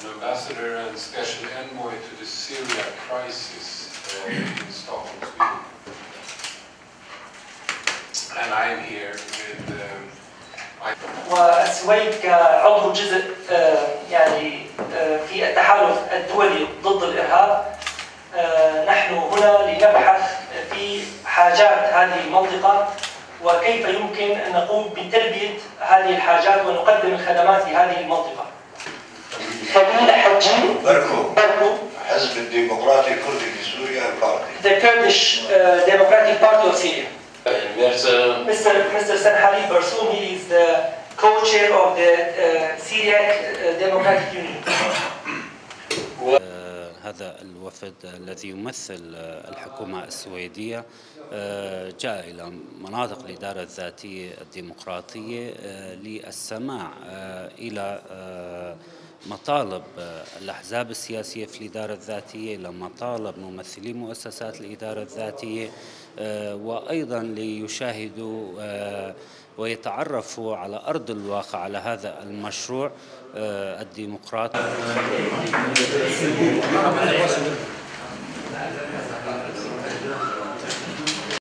Ambassador and Special Envoy to the Syria crisis in Stockholm, Sweden. And I am here with والسويد كعضو جزء يعني في التحالف الدولي ضد الإرهاب. نحن هنا لنبحث في حاجات هذه المنطقة وكيف يمكن أن نقوم بتلبية هذه الحاجات ونقدم الخدمات لهذه المنطقة. فضيلة حجي بركو حزب الديمقراطي الكردي في سوريا البارتي. The Kurdish Democratic Party of Syria. Mr. Sanhali Barsoum, he is the co-chair of the Syriac Democratic Union. هذا الوفد الذي يمثل الحكومة السويدية جاء إلى مناطق الإدارة الذاتية الديمقراطية للسماع إلى مطالب الأحزاب السياسية في الإدارة الذاتية، إلى مطالب ممثلي مؤسسات الإدارة الذاتية، وأيضا ليشاهدوا ويتعرفوا على أرض الواقع على هذا المشروع الديمقراطي.